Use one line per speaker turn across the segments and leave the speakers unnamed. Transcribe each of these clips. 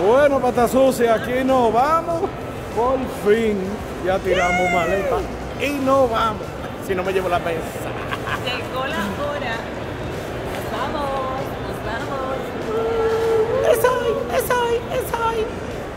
Bueno, pata sucia, aquí nos vamos. Por fin ya tiramos maleta y nos vamos. Si no me llevo la mesa.
Llegó la hora. Nos vamos, nos vamos.
Es hoy, es hoy, es hoy.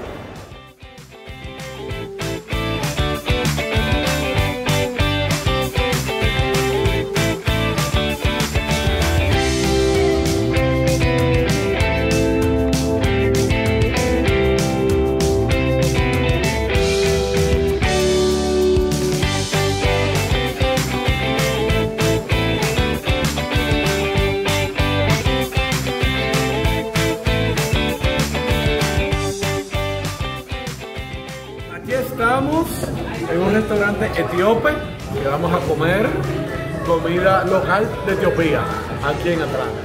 Estamos en un restaurante etíope que vamos a comer comida local de Etiopía, aquí en Atlanta.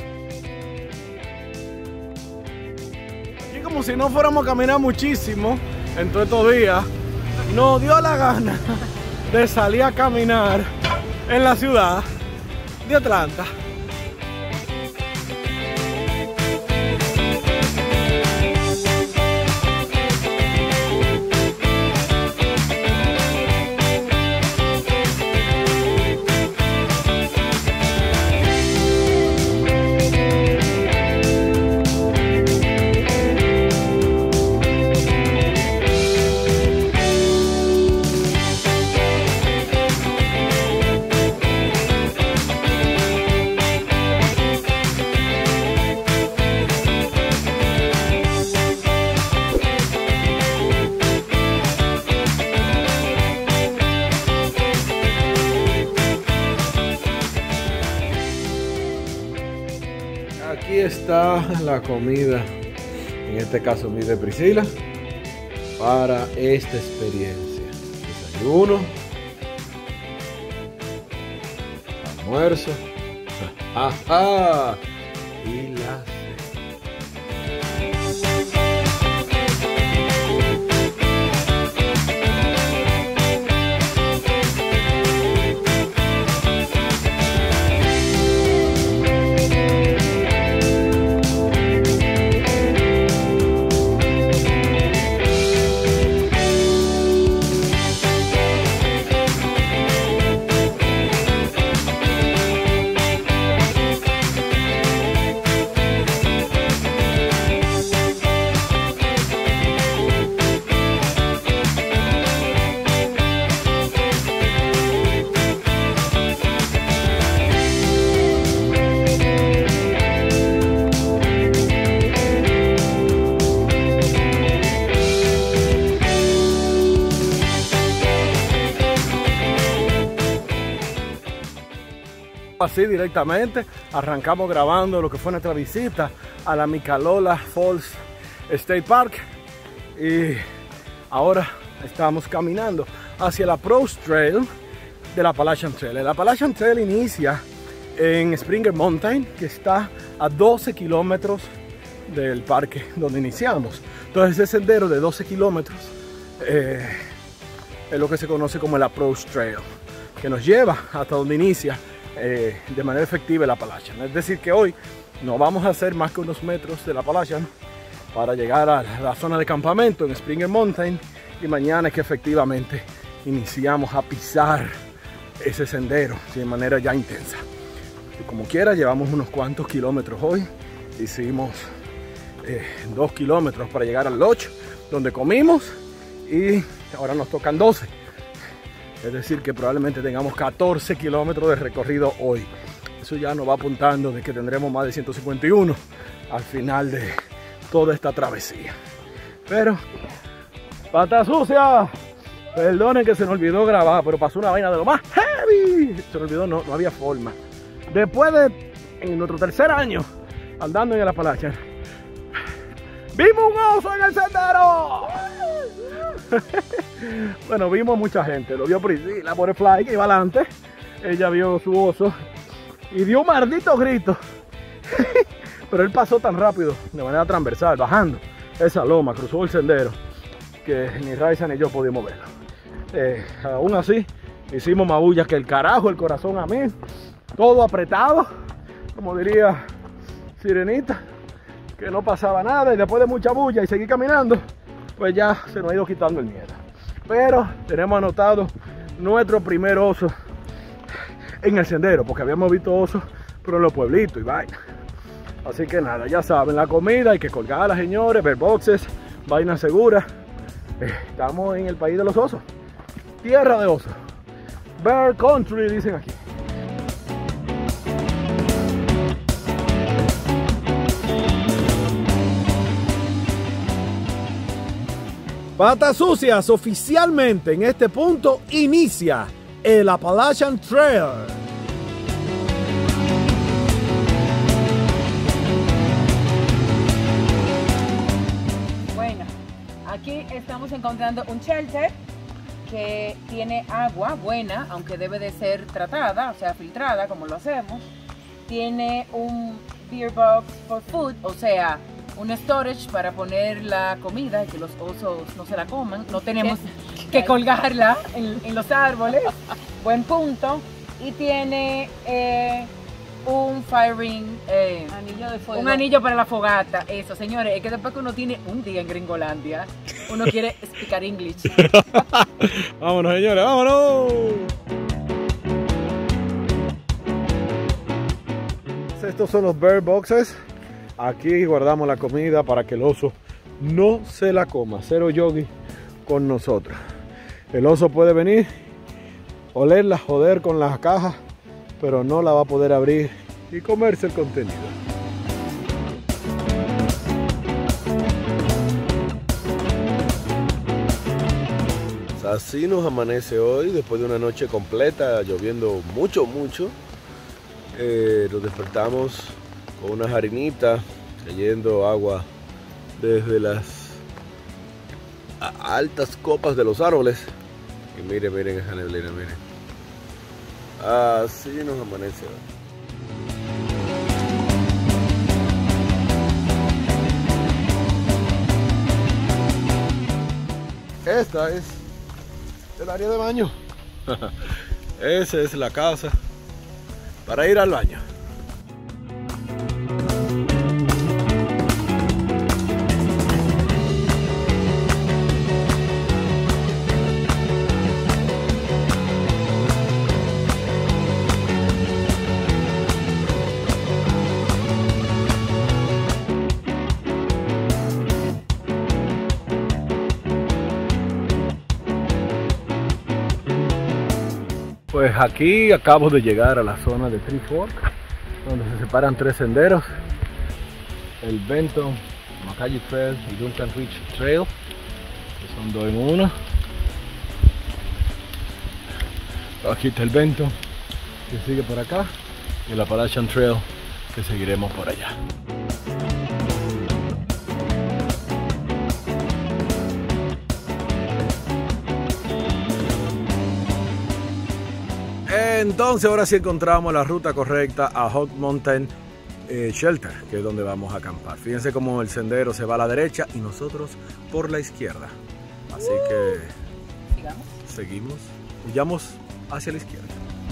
Aquí como si no fuéramos a caminar muchísimo en todos estos días, nos dio la gana de salir a caminar en la ciudad de Atlanta. Aquí está la comida, en este caso mi de Priscila, para esta experiencia. Desayuno, almuerzo, y la cena. Así directamente arrancamos grabando lo que fue nuestra visita a la Miqualola Falls State Park y ahora estamos caminando hacia la Approach Trail de la Appalachian Trail. El Appalachian Trail inicia en Springer Mountain, que está a 12 kilómetros del parque donde iniciamos. Entonces ese sendero de 12 kilómetros es lo que se conoce como el Approach Trail, que nos lleva hasta donde inicia de manera efectiva el Appalachian. Es decir, que hoy no vamos a hacer más que unos metros del Appalachian para llegar a la zona de campamento en Springer Mountain, y mañana es que efectivamente iniciamos a pisar ese sendero de manera ya intensa. Y como quiera, llevamos unos cuantos kilómetros hoy. Hicimos 2 kilómetros para llegar al lodge donde comimos y ahora nos tocan 12. Es decir, que probablemente tengamos 14 kilómetros de recorrido hoy. Eso ya nos va apuntando de que tendremos más de 151 al final de toda esta travesía. Pero, pata sucia, perdonen que se nos olvidó grabar, pero pasó una vaina de lo más heavy. Se nos olvidó, no había forma. Después de, en nuestro tercer año andando en el Appalachian, ¡vimos un oso en el sendero! Bueno, vimos mucha gente. Lo vio Priscila por el fly que iba adelante. Ella vio su oso y dio un maldito grito. Pero él pasó tan rápido, de manera transversal, bajando esa loma, cruzó el sendero, que ni Raiza ni yo podíamos verlo. Aún así, hicimos mabullas que el carajo, el corazón a mí, todo apretado, como diría Sirenita, que no pasaba nada y después de mucha bulla y seguir caminando, pues ya se nos ha ido quitando el miedo. Pero tenemos anotado nuestro primer oso en el sendero, porque habíamos visto osos pero en los pueblitos y vaina. Así que nada, ya saben, la comida hay que colgarla, señores, bear boxes, vaina segura. Estamos en el país de los osos, tierra de osos, bear country dicen aquí. Patas Sucias, oficialmente en este punto inicia el Appalachian Trail.
Bueno, aquí estamos encontrando un shelter que tiene agua buena, aunque debe de ser tratada, o sea, filtrada, como lo hacemos. Tiene un beer box for food, o sea, un storage para poner la comida y que los osos no se la coman. No tenemos que colgarla en los árboles. Buen punto. Y tiene un firing,
Anillo de fuego.
un anillo para la fogata. Eso, señores, es que después que uno tiene un día en Gringolandia, uno quiere speak English.
Vámonos, señores, vámonos. Estos son los bear boxes. Aquí guardamos la comida para que el oso no se la coma. Cero yogi con nosotros. El oso puede venir, olerla, joder con las cajas, pero no la va a poder abrir y comerse el contenido. Así nos amanece hoy, después de una noche completa, lloviendo mucho. Nos despertamos con unas harinitas, cayendo agua desde las altas copas de los árboles. Y miren esa neblina, miren. Así nos amanece hoy. Esta es el área de baño. Esa es la casa para ir al baño. Pues aquí acabo de llegar a la zona de Three Forks, donde se separan tres senderos: el Benton, Mackay Trail y Duncan Ridge Trail, que son dos en uno. Aquí está el Benton, que sigue por acá, y el Appalachian Trail, que seguiremos por allá. Entonces ahora sí encontramos la ruta correcta a Hog Mountain Shelter, que es donde vamos a acampar. Fíjense cómo el sendero se va a la derecha y nosotros por la izquierda. Así que seguimos, huyamos hacia la izquierda.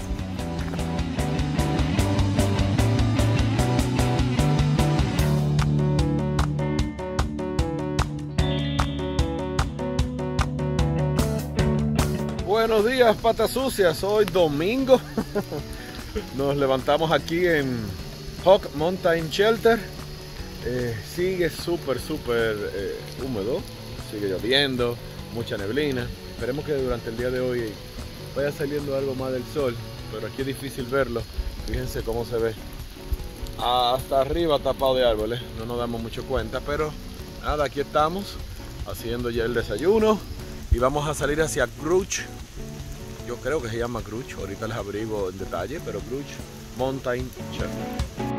Buenos días, patas sucias. Hoy domingo nos levantamos aquí en Hog Mountain Shelter. Sigue súper húmedo, sigue lloviendo, mucha neblina. Esperemos que durante el día de hoy vaya saliendo algo más del sol, pero aquí es difícil verlo. Fíjense cómo se ve hasta arriba tapado de árboles, no nos damos mucho cuenta, pero nada, aquí estamos haciendo ya el desayuno y vamos a salir hacia Crouch. Yo creo que se llama Crouch, ahorita les abrigo en detalle, pero Crouch Mountain Shelter.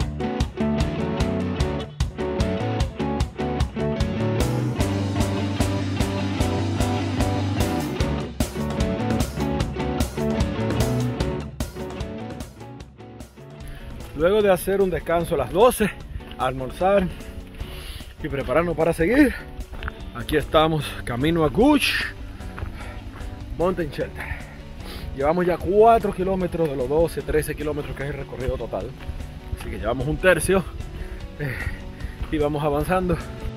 Luego de hacer un descanso a las 12, almorzar y prepararnos para seguir, aquí estamos camino a Crouch Mountain Shelter. Llevamos ya 4 kilómetros de los 12, 13 kilómetros que es el recorrido total, así que llevamos un tercio. y vamos avanzando.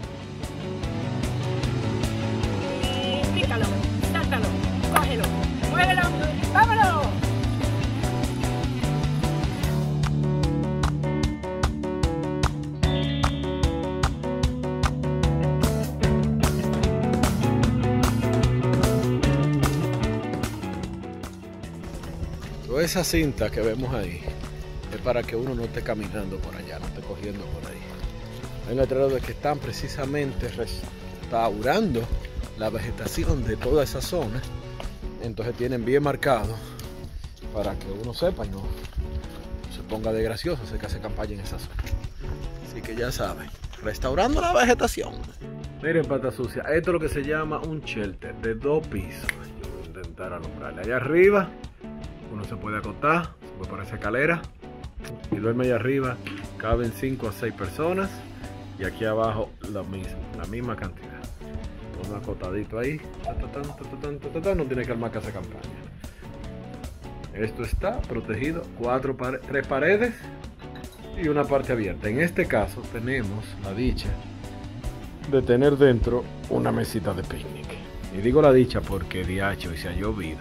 Pícalo, sáltalo, cógelo, muévelo, vámonos.
Toda esa cinta que vemos ahí es para que uno no esté caminando por allá, no esté cogiendo por ahí. Hay un letrero de que están precisamente restaurando la vegetación de toda esa zona. Entonces tienen bien marcado para que uno sepa y no se ponga de gracioso hacer que hace campaña en esa zona. Así que ya saben, restaurando la vegetación. Miren, pata sucia, esto es lo que se llama un shelter de 2 pisos. Yo voy a intentar alumbrarle. Allá arriba uno se puede acostar, se puede poner esa escalera y duerme allá arriba. Caben 5 a 6 personas y aquí abajo la misma cantidad. Uno acostadito ahí, no tiene que armar casa campaña. Esto está protegido, 3 paredes y una parte abierta. En este caso tenemos la dicha de tener dentro una mesita de picnic. Y digo la dicha porque DH hoy se ha llovido.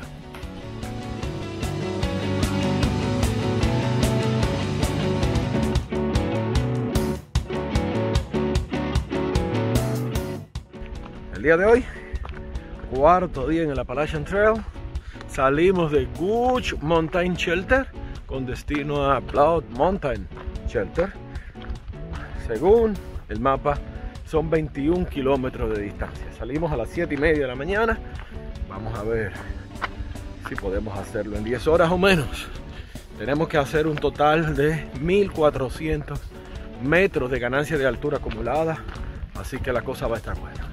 El día de hoy, 4.º día en el Appalachian Trail. Salimos de Gooch Mountain Shelter con destino a Blood Mountain Shelter. Según el mapa, son 21 kilómetros de distancia. Salimos a las 7:30 de la mañana. Vamos a ver si podemos hacerlo en 10 horas o menos. Tenemos que hacer un total de 1400 metros de ganancia de altura acumulada. Así que la cosa va a estar buena.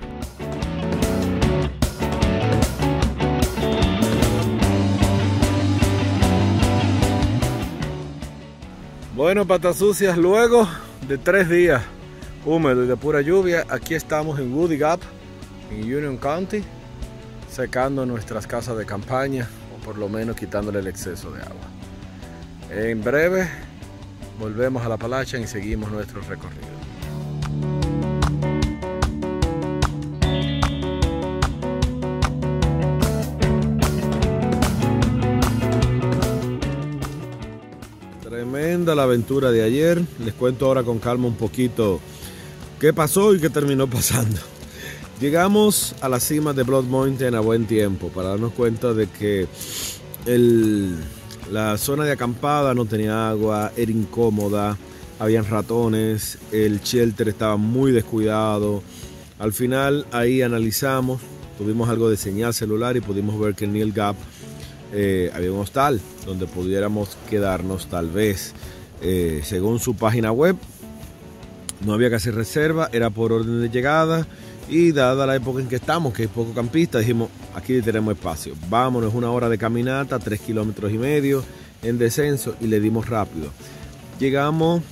Bueno, patas sucias, luego de 3 días húmedos y de pura lluvia, aquí estamos en Woody Gap, en Union County, secando nuestras casas de campaña, o por lo menos quitándole el exceso de agua. En breve volvemos a la Appalachian y seguimos nuestro recorrido. Tremenda la aventura de ayer. Les cuento ahora con calma un poquito qué pasó y qué terminó pasando. Llegamos a la cima de Blood Mountain a buen tiempo para darnos cuenta de que la zona de acampada no tenía agua, era incómoda, habían ratones, el shelter estaba muy descuidado. Al final ahí analizamos, tuvimos algo de señal celular y pudimos ver que en Neil Gap había un hostal donde pudiéramos quedarnos tal vez. Según su página web, no había que hacer reserva, era por orden de llegada y dada la época en que estamos, que es poco campista, dijimos, aquí tenemos espacio, vámonos, 1 hora de caminata, 3,5 kilómetros en descenso y le dimos rápido. Llegamos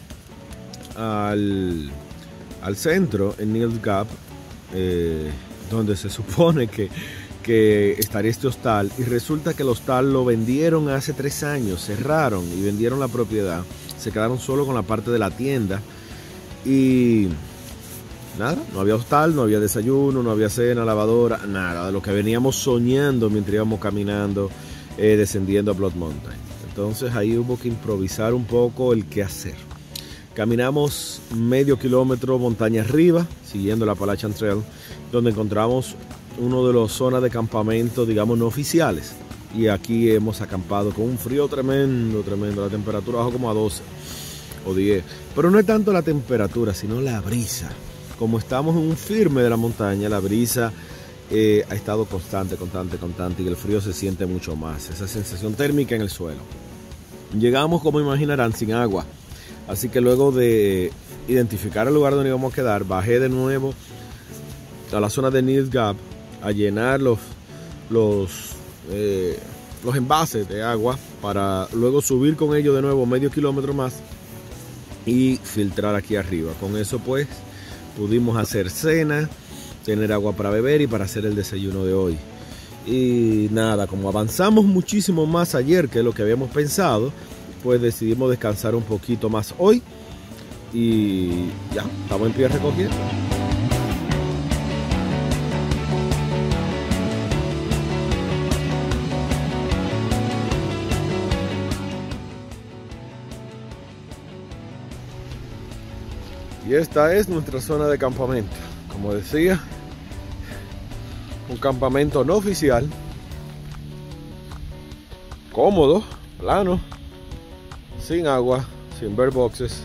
al centro, en Neil Gap, donde se supone que estaría este hostal, y resulta que el hostal lo vendieron hace 3 años, cerraron y vendieron la propiedad, se quedaron solo con la parte de la tienda y nada, no había hostal, no había desayuno, no había cena, lavadora, nada de lo que veníamos soñando mientras íbamos caminando, descendiendo a Blood Mountain. Entonces ahí hubo que improvisar un poco el qué hacer. Caminamos medio kilómetro montaña arriba, siguiendo la Appalachian Trail, donde encontramos uno de las zonas de campamento, digamos, no oficiales. Y aquí hemos acampado con un frío tremendo, tremendo. La temperatura bajó como a 12 o 10. Pero no es tanto la temperatura, sino la brisa. Como estamos en un firme de la montaña, la brisa ha estado constante y el frío se siente mucho más. Esa sensación térmica en el suelo. Llegamos, como imaginarán, sin agua. Así que luego de identificar el lugar donde íbamos a quedar, bajé de nuevo a la zona de Neil Gap a llenar los envases de agua para luego subir con ellos de nuevo medio kilómetro más y filtrar aquí arriba. Con eso pues pudimos hacer cena, tener agua para beber y para hacer el desayuno de hoy. Y nada, como avanzamos muchísimo más ayer que lo que habíamos pensado, pues decidimos descansar un poquito más hoy y ya, estamos en pie recogiendo. Y esta es nuestra zona de campamento. Como decía, un campamento no oficial, cómodo, plano, sin agua, sin bird boxes.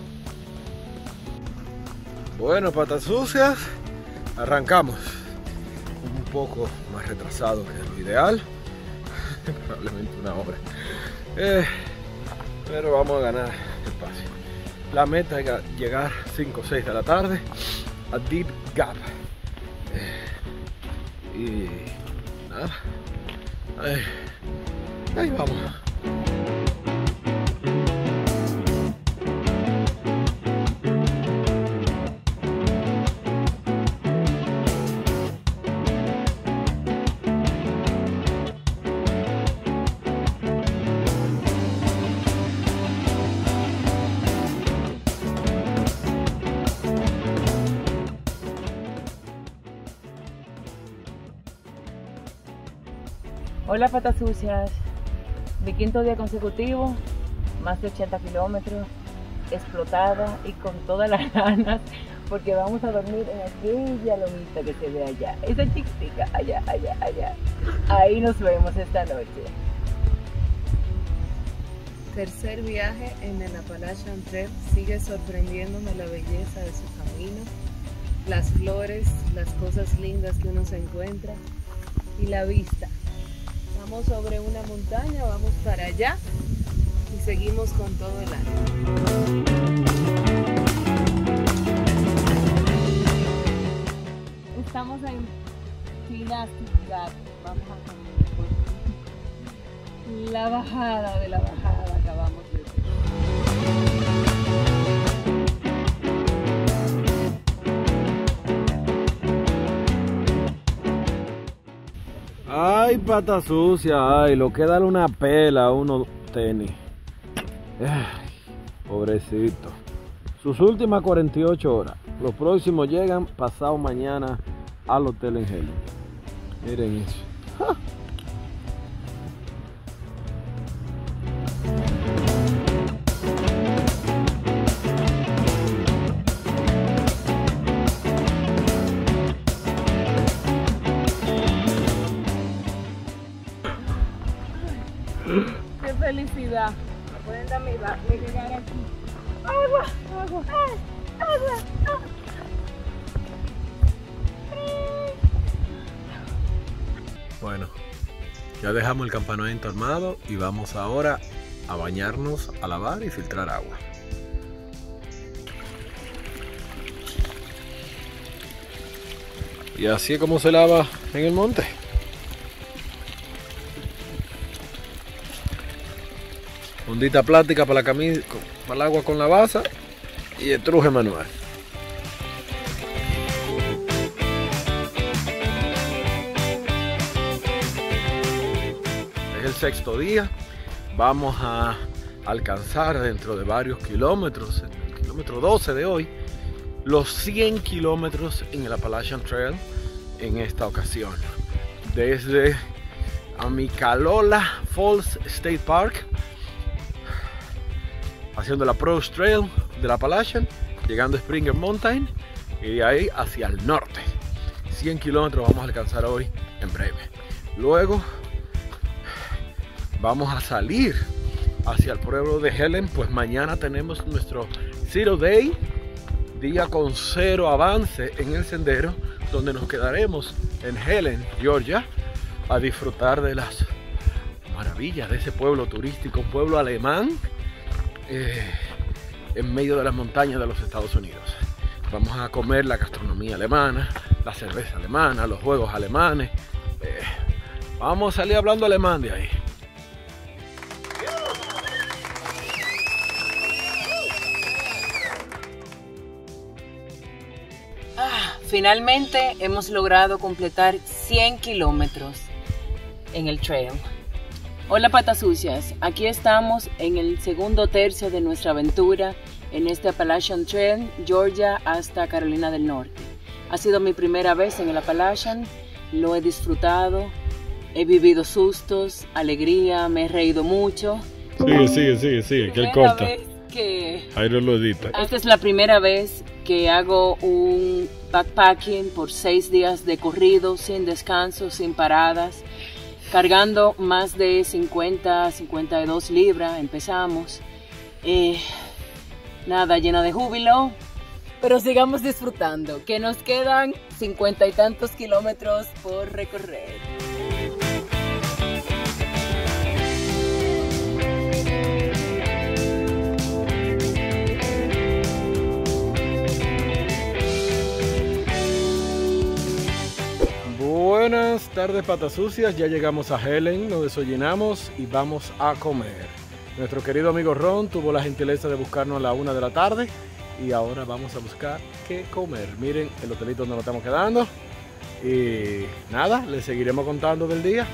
Bueno, patas sucias, arrancamos. Un poco más retrasado que lo ideal, probablemente una hora, pero vamos a ganar espacio. La meta es llegar 5 o 6 de la tarde a Deep Gap. Y nada, ahí vamos.
Hola patas sucias, mi quinto día consecutivo, más de 80 kilómetros, explotada y con todas las ganas, porque vamos a dormir en aquella lomita que se ve allá, esa chiquitica, allá. Ahí nos vemos esta noche.
Tercer viaje en el Appalachian Trail, sigue sorprendiéndome la belleza de su camino, las flores, las cosas lindas que uno se encuentra y la vista. Vamos sobre una montaña, vamos para allá y seguimos con todo el ánimo.
Estamos en Plastic Gap, vamos a caminar por la bajada de la bajada, acabamos de ver.
Ay, pata sucia, ay, lo que darle una pela a unos tenis. Ay, pobrecito. Sus últimas 48 horas. Los próximos llegan pasado mañana al hotel en Helen. Miren eso. ¡Ja!
¡Qué felicidad! Pueden darme llegar aquí. ¡Agua!
Bueno, ya dejamos el campamento armado y vamos ahora a bañarnos, a lavar y filtrar agua. Y así es como se lava en el monte. Ondita plástica para la camisa, para el agua con la basa y el truje manual. Es el sexto día. Vamos a alcanzar dentro de varios kilómetros, en el kilómetro 12 de hoy, los 100 kilómetros en el Appalachian Trail en esta ocasión. Desde Amicalola Falls State Park, haciendo la Approach Trail del Appalachian, llegando a Springer Mountain y de ahí hacia el norte. 100 kilómetros vamos a alcanzar hoy en breve. Luego vamos a salir hacia el pueblo de Helen, pues mañana tenemos nuestro Zero Day, día con 0 avance en el sendero, donde nos quedaremos en Helen, Georgia, a disfrutar de las maravillas de ese pueblo turístico, un pueblo alemán, en medio de las montañas de los Estados Unidos. Vamos a comer la gastronomía alemana, la cerveza alemana, los juegos alemanes. Vamos a salir hablando alemán de ahí.
Finalmente hemos logrado completar 100 kilómetros en el trail. Hola patas sucias, aquí estamos en el segundo tercio de nuestra aventura en este Appalachian Trail, Georgia hasta Carolina del Norte. Ha sido mi primera vez en el Appalachian, lo he disfrutado, he vivido sustos, alegría, me he reído mucho.
Sigue, que él corta. Jairo lo edita.
Esta es la primera vez que hago un backpacking por 6 días de corrido, sin descanso, sin paradas, cargando más de 52 libras, empezamos. Nada, llena de júbilo, pero sigamos disfrutando, que nos quedan 50 y tantos kilómetros por recorrer.
Buenas tardes, patas sucias. Ya llegamos a Helen, nos desayunamos y vamos a comer. Nuestro querido amigo Ron tuvo la gentileza de buscarnos a la 1 de la tarde y ahora vamos a buscar qué comer. Miren el hotelito donde nos estamos quedando y nada, les seguiremos contando del día.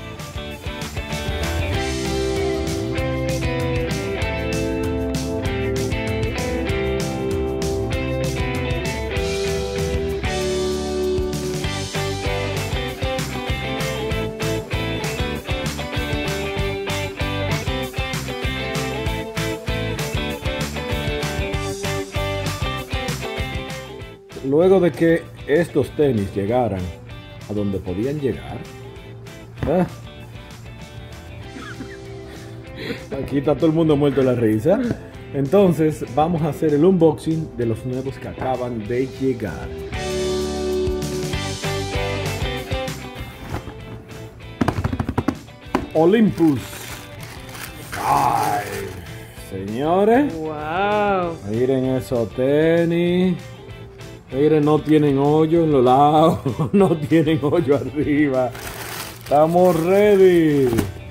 Luego de que estos tenis llegaran a donde podían llegar, aquí está todo el mundo muerto de la risa. Entonces vamos a hacer el unboxing de los nuevos que acaban de llegar. Olympus. Ay, señores.
Wow.
Miren esos tenis. Miren, no tienen hoyo en los lados, no tienen hoyo arriba. Estamos ready.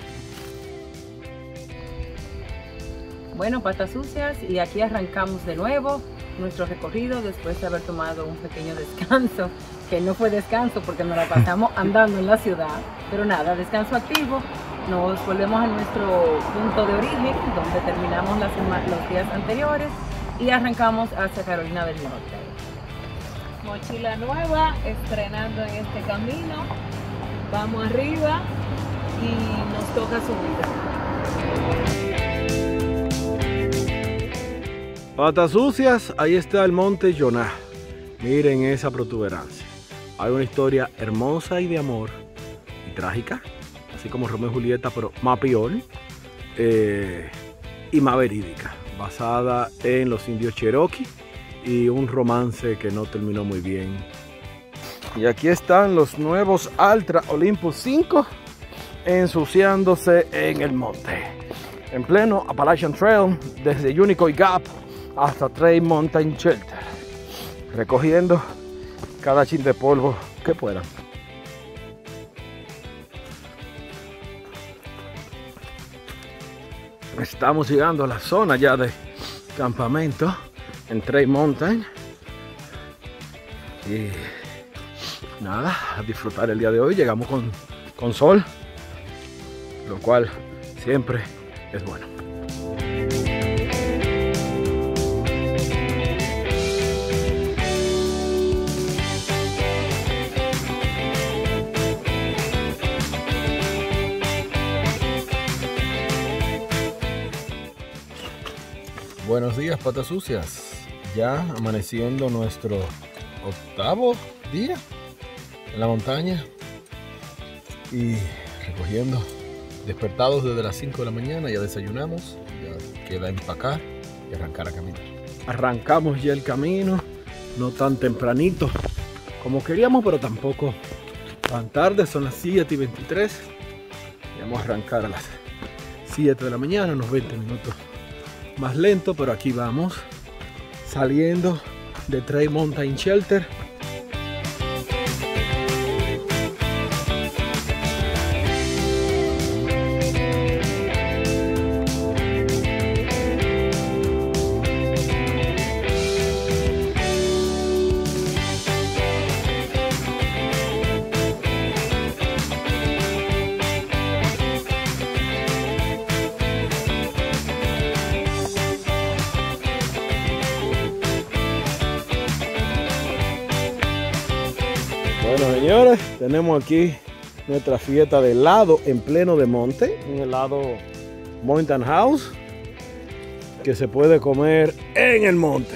Bueno, patas sucias, y aquí arrancamos de nuevo nuestro recorrido después de haber tomado un pequeño descanso, que no fue descanso porque nos la pasamos andando en la ciudad, pero nada, descanso activo. Nos volvemos a nuestro punto de origen, donde terminamos los días anteriores y arrancamos hacia Carolina del Norte.
Mochila nueva, estrenando en este camino. Vamos arriba y nos toca subir.
Patas sucias, ahí está el monte Jonah. Miren esa protuberancia. Hay una historia hermosa y de amor y trágica, así como Romeo y Julieta, pero más peor y más verídica, basada en los indios Cherokee y un romance que no terminó muy bien. Y aquí están los nuevos Altra Olympus 5 ensuciándose en el monte, en pleno Appalachian Trail, desde Unicoi Gap hasta Trail Mountain Shelter, recogiendo cada chin de polvo que puedan. Estamos llegando a la zona ya de campamento en Trail Mountain y nada, a disfrutar el día de hoy. Llegamos con sol, lo cual siempre es bueno. Buenos días, patas sucias. Ya amaneciendo nuestro 8º día en la montaña y recogiendo, despertados desde las 5 de la mañana, ya desayunamos, ya queda empacar y arrancar a caminar. Arrancamos ya el camino, no tan tempranito como queríamos, pero tampoco tan tarde, son las 7:23. Vamos a arrancar a las 7 de la mañana, unos 20 minutos más lento, pero aquí vamos, saliendo de Trail Mountain Shelter. Bueno, señores, tenemos aquí nuestra fiesta de helado en pleno de monte, un helado Mountain House que se puede comer en el monte.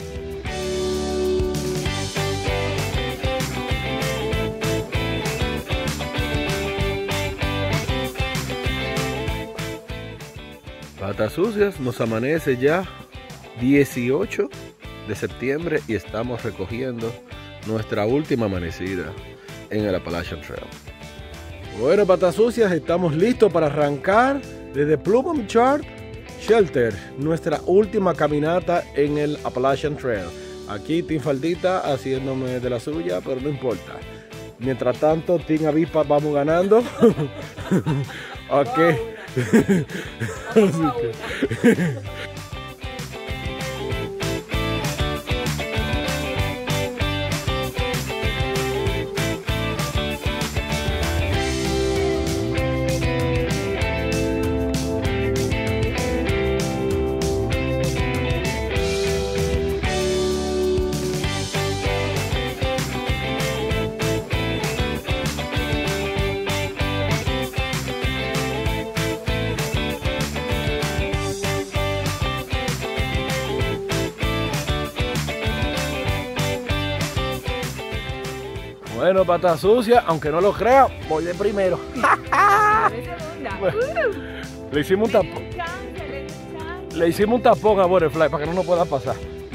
Patas sucias, nos amanece ya 18 de septiembre y estamos recogiendo nuestra última amanecida en el Appalachian Trail. Bueno, patas sucias, estamos listos para arrancar desde Plum Chart Shelter, nuestra última caminata en el Appalachian Trail. Aquí Team Faldita haciéndome de la suya, pero no importa. Mientras tanto, Team Avispa vamos ganando. Ok. Bueno, patas sucias, aunque no lo crean, voy de primero. Bueno, le hicimos un tapón. Le hicimos un tapón a Butterfly para que no nos pueda pasar.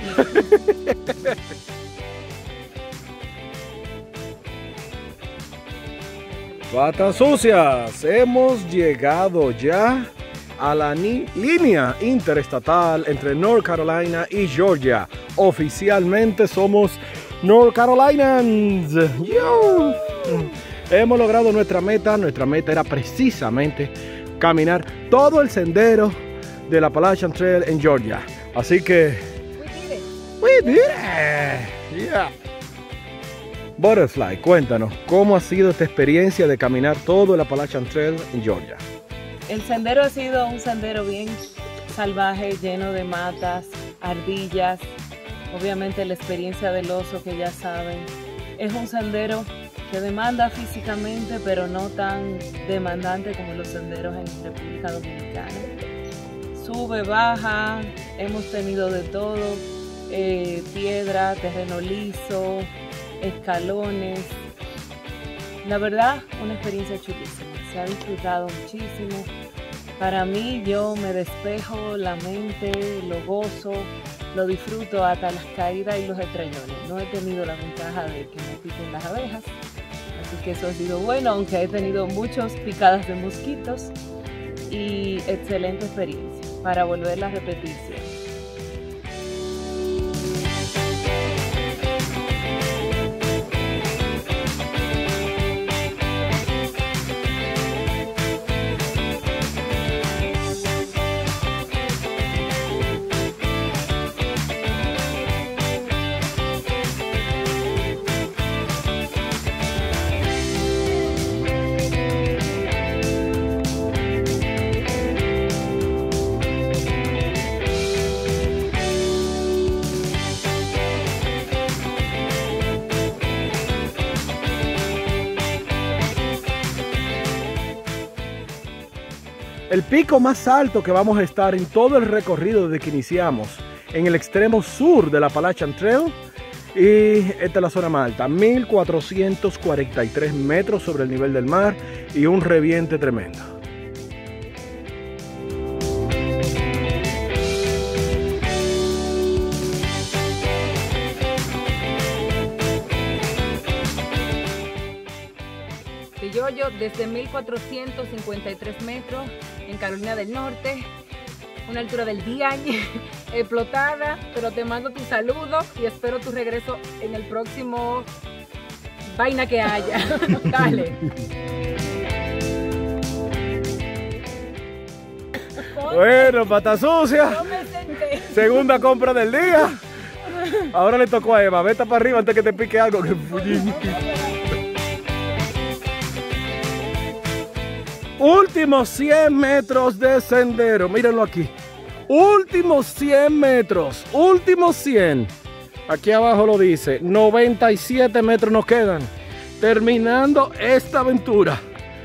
Patas sucias, hemos llegado ya a la línea interestatal entre North Carolina y Georgia. Oficialmente somos North Carolinians. Yo. Hemos logrado nuestra meta. Nuestra meta era precisamente caminar todo el sendero del Appalachian Trail en Georgia. Así que we did it. Yeah. Butterfly, cuéntanos, ¿cómo ha sido esta experiencia de caminar todo el Appalachian Trail en Georgia?
El sendero ha sido un sendero bien salvaje, lleno de matas, ardillas, obviamente la experiencia del oso que ya saben. Es un sendero que demanda físicamente, pero no tan demandante como los senderos en República Dominicana. Sube, baja, hemos tenido de todo, piedra, terreno liso, escalones. La verdad, una experiencia chulísima, se ha disfrutado muchísimo. Para mí, yo me despejo la mente, lo gozo, lo disfruto hasta las caídas y los estrellones. No he tenido la ventaja de que me piquen las abejas, así que eso ha sido bueno, aunque he tenido muchas picadas de mosquitos y excelente experiencia para volverla a repetir siempre.
El pico más alto que vamos a estar en todo el recorrido desde que iniciamos, en el extremo sur del Appalachian Trail, y esta es la zona más alta, 1443 metros sobre el nivel del mar y un reviente tremendo.
Yo desde 1453 metros en Carolina del Norte, una altura del día explotada, pero te mando tu saludo y espero tu regreso en el próximo vaina que haya. Dale.
Bueno, patas sucias, segunda compra del día. Ahora le tocó a Eva, vete para arriba antes que te pique algo. Últimos 100 metros de sendero, mírenlo aquí. Últimos 100 metros, últimos 100. Aquí abajo lo dice, 97 metros nos quedan. terminando esta aventura.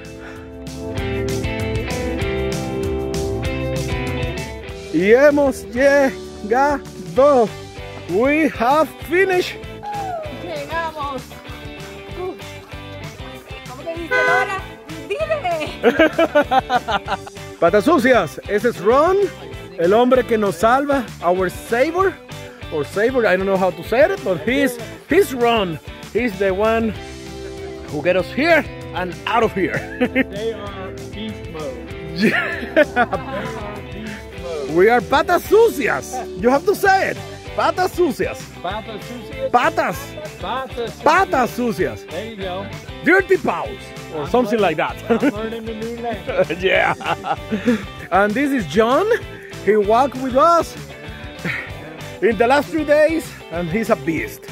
Y hemos llegado. We have finished.
Llegamos. ¿Cómo te dice Dora? Dime.
Patas sucias, ese es Ron, el hombre que nos salva, our savior, or savior, I don't know how to say it, but he's Ron. He's the one who get us here and out of here.
They are beast mode.
We are patas sucias. You have to say it. Patas sucias.
Patas sucias.
Patas.
Patas.
Patas sucias.
There you go.
Dirty paws. Or something like that.
I'm learning a new language.
Yeah. And this is John. He walked with us in the last 2 days and he's a beast.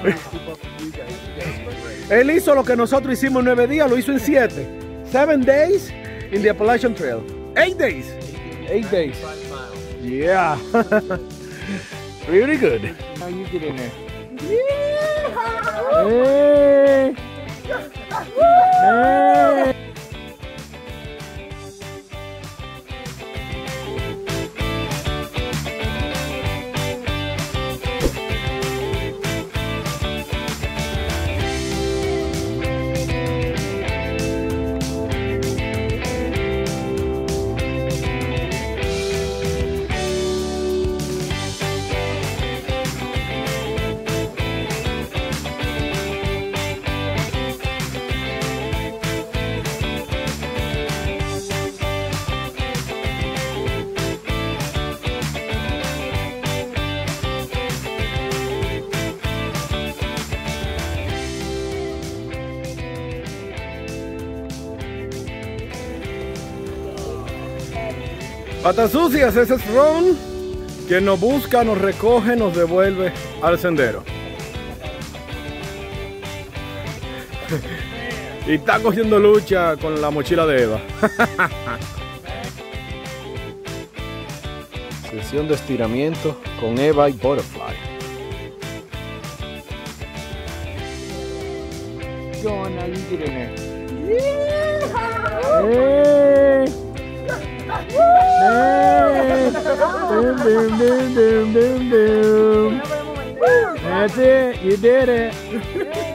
Él hizo lo que nosotros hicimos en 9 días, lo hizo en 7. 7 days in the Appalachian Trail. 8 days. 8 days.
5 miles.
Yeah. Really good.
How you get in there?
Hey. Hey. Patas sucias, ese es Ron, quien nos busca, nos recoge, nos devuelve al sendero. Y está cogiendo lucha con la mochila de Eva. Sesión de estiramiento con Eva y Butterfly.
Go on now, you get in there.
Hey. Hey. Boom, boom, boom, boom, boom, boom. That's it, you did it.